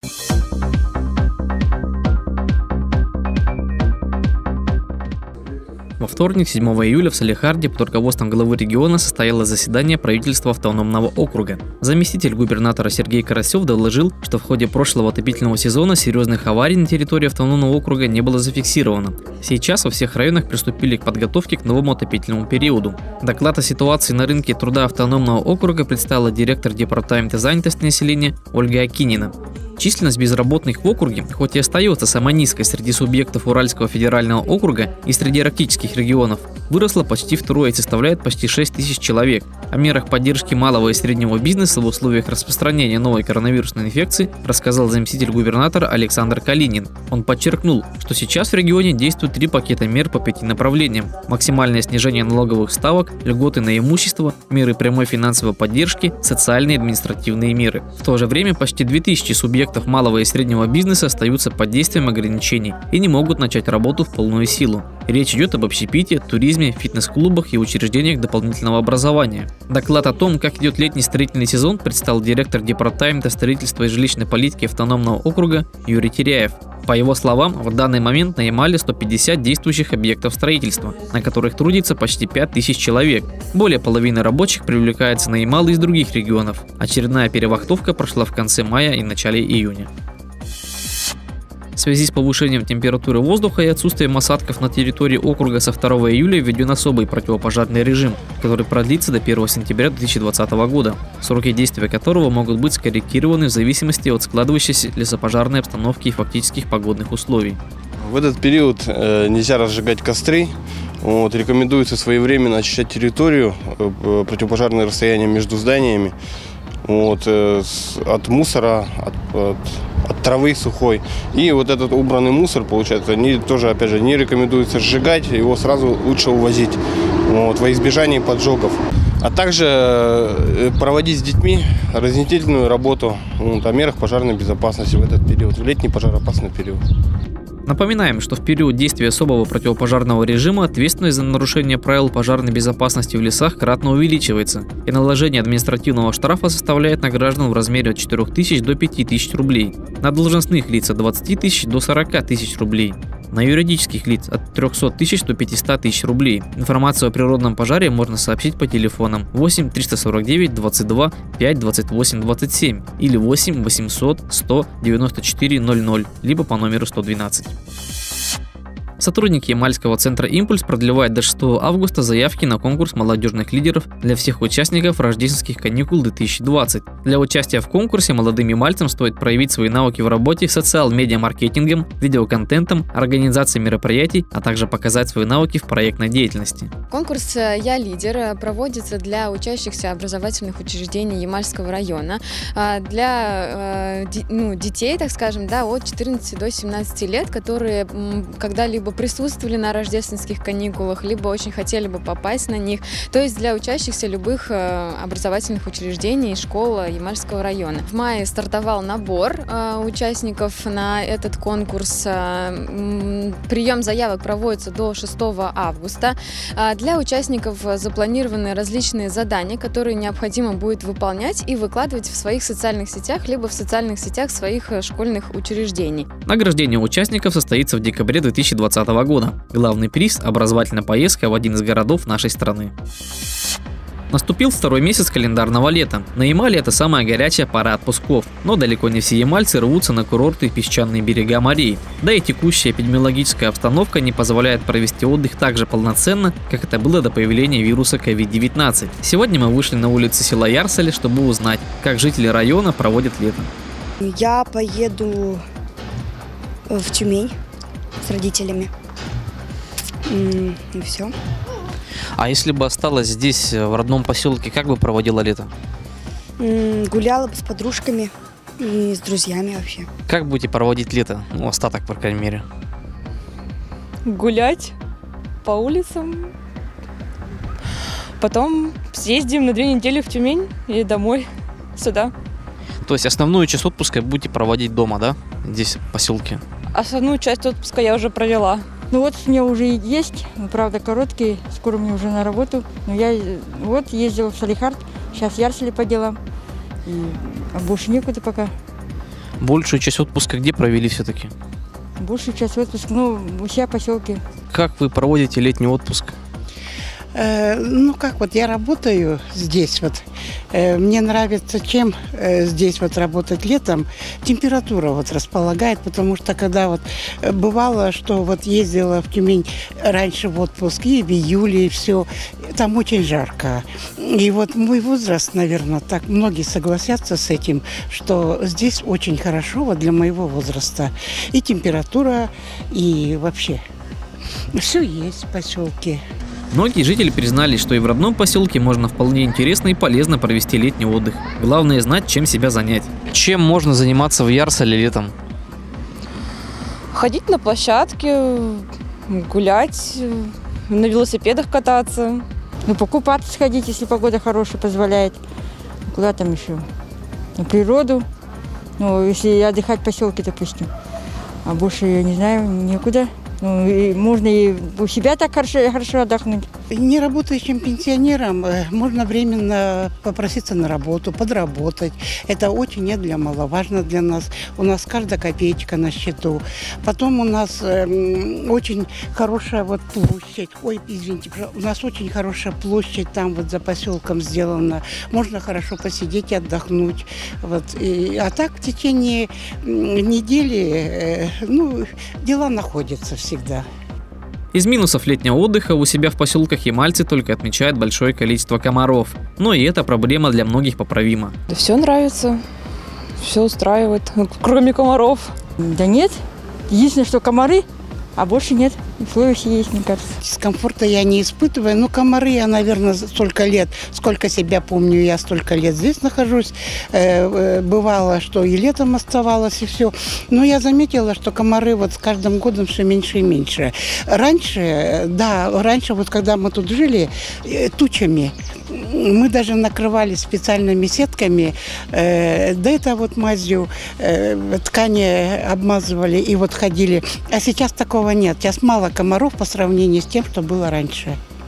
Во вторник, 7 июля, в Салехарде под руководством главы региона состоялось заседание правительства автономного округа. Заместитель губернатора Сергей Карасев доложил, что в ходе прошлого отопительного сезона серьезных аварий на территории автономного округа не было зафиксировано. Сейчас во всех районах приступили к подготовке к новому отопительному периоду. Доклад о ситуации на рынке труда автономного округа представила директор департамента занятости населения Ольга Акинина. Численность безработных в округе, хоть и остается самой низкой среди субъектов Уральского федерального округа и среди арктических регионов, выросла почти втрое и составляет почти 6 тысяч человек. О мерах поддержки малого и среднего бизнеса в условиях распространения новой коронавирусной инфекции рассказал заместитель губернатора Александр Калинин. Он подчеркнул, что сейчас в регионе действуют 3 пакета мер по 5 направлениям: максимальное снижение налоговых ставок, льготы на имущество, меры прямой финансовой поддержки, социальные и административные меры. В то же время почти 2000 субъектов малого и среднего бизнеса остаются под действием ограничений и не могут начать работу в полную силу. Речь идет об общепите, туризме, фитнес-клубах и учреждениях дополнительного образования. Доклад о том, как идет летний строительный сезон, представил директор департамента строительства и жилищной политики автономного округа Юрий Теряев. По его словам, в данный момент на Ямале 150 действующих объектов строительства, на которых трудится почти 5000 человек. Более половины рабочих привлекается на Ямал из других регионов. Очередная перевахтовка прошла в конце мая и начале июня. В связи с повышением температуры воздуха и отсутствием осадков на территории округа со 2 июля введен особый противопожарный режим, который продлится до 1 сентября 2020 года, сроки действия которого могут быть скорректированы в зависимости от складывающейся лесопожарной обстановки и фактических погодных условий. В этот период нельзя разжигать костры. Рекомендуется своевременно очищать территорию, противопожарное расстояние между зданиями от мусора, от травы сухой. И этот убранный мусор, получается, тоже, опять же, не рекомендуется сжигать, его сразу лучше увозить во избежание поджогов. А также проводить с детьми разъяснительную работу о мерах пожарной безопасности в этот период, в летний пожароопасный период. Напоминаем, что в период действия особого противопожарного режима ответственность за нарушение правил пожарной безопасности в лесах кратно увеличивается, и наложение административного штрафа составляет на граждан в размере от 4000 до 5000 рублей, на должностных лиц от 20 тысяч до 40 тысяч рублей, на юридических лиц от 300 тысяч до 500 тысяч рублей. Информацию о природном пожаре можно сообщить по телефонам 8 349 22 5 28 27 или 8 800 100 94 00, либо по номеру 112. Сотрудники Ямальского центра «Импульс» продлевают до 6 августа заявки на конкурс молодежных лидеров для всех участников рождественских каникул 2020. Для участия в конкурсе молодым ямальцам стоит проявить свои навыки в работе с социал-медиа-маркетингом, видеоконтентом, организацией мероприятий, а также показать свои навыки в проектной деятельности. Конкурс «Я лидер» проводится для учащихся образовательных учреждений Ямальского района, для детей, так скажем, от 14 до 17 лет, которые когда-либо присутствовали на рождественских каникулах, либо очень хотели бы попасть на них, то есть для учащихся любых образовательных учреждений и школ Ямальского района. В мае стартовал набор участников на этот конкурс. Прием заявок проводится до 6 августа. Для участников запланированы различные задания, которые необходимо будет выполнять и выкладывать в своих социальных сетях, либо в социальных сетях своих школьных учреждений. Награждение участников состоится в декабре 2020 года. Главный приз – образовательная поездка в один из городов нашей страны. Наступил второй месяц календарного лета. На Ямале это самая горячая пора отпусков, но далеко не все ямальцы рвутся на курорты и песчаные берега морей. Да и текущая эпидемиологическая обстановка не позволяет провести отдых так же полноценно, как это было до появления вируса COVID-19. Сегодня мы вышли на улицы села Ярсали, чтобы узнать, как жители района проводят лето. Я поеду в Тюмень с родителями. И все. А если бы осталась здесь, в родном поселке, как бы проводила лето? Гуляла бы с подружками и с друзьями вообще. Как будете проводить лето? Остаток, по крайней мере. Гулять по улицам. Потом съездим на 2 недели в Тюмень и домой, сюда. То есть основную часть отпуска будете проводить дома, да? Здесь, в поселке? Основную часть отпуска я уже провела. У меня уже есть, правда короткий, скоро мне уже на работу. Но я ездила в Салехард, сейчас в Ярсали по делам. И больше некуда пока. Большую часть отпуска где провели все-таки? Большую часть отпуска, ну, у себя в поселке. Как вы проводите летний отпуск? Ну, как вот я работаю здесь вот. Мне нравится, чем здесь вот работать летом. Температура вот располагает, потому что когда вот бывало, что вот ездила в Тюмень раньше в отпуск и в июле, и все, там очень жарко. И вот мой возраст, наверное, так многие согласятся с этим, что здесь очень хорошо вот для моего возраста. И температура, и вообще все есть в поселке. Многие жители признались, что и в родном поселке можно вполне интересно и полезно провести летний отдых. Главное знать, чем себя занять. Чем можно заниматься в Ярсале летом? Ходить на площадке, гулять, на велосипедах кататься. Ну, покупаться сходить, если погода хорошая позволяет. Куда там еще? На природу. Ну, если отдыхать в поселке, допустим. А больше, я не знаю, некуда. Ну, и можно и у себя так хорошо отдохнуть. Неработающим пенсионерам можно временно попроситься на работу, подработать. Это очень немаловажно для нас. У нас каждая копеечка на счету. Потом у нас очень хорошая вот площадь. Ой, извините, у нас очень хорошая площадь там вот за поселком сделана. Можно хорошо посидеть и отдохнуть. Вот. А так в течение недели дела находятся всегда. Из минусов летнего отдыха у себя в поселках ямальцы только отмечают большое количество комаров. Но и эта проблема для многих поправима. Да все нравится, все устраивает, кроме комаров. Да нет. Единственное, что комары, а больше нет. Условия все есть, мне кажется. Дискомфорта я не испытываю. Но комары я, наверное, столько лет, сколько себя помню, я столько лет здесь нахожусь. Бывало, что и летом оставалось, и все. Но я заметила, что комары вот с каждым годом все меньше и меньше. Раньше, вот когда мы тут жили, тучами, мы даже накрывали специальными сетками, да это вот мазью ткани обмазывали и вот ходили. А сейчас такого нет. Сейчас мало комаров по сравнению с тем, что было раньше.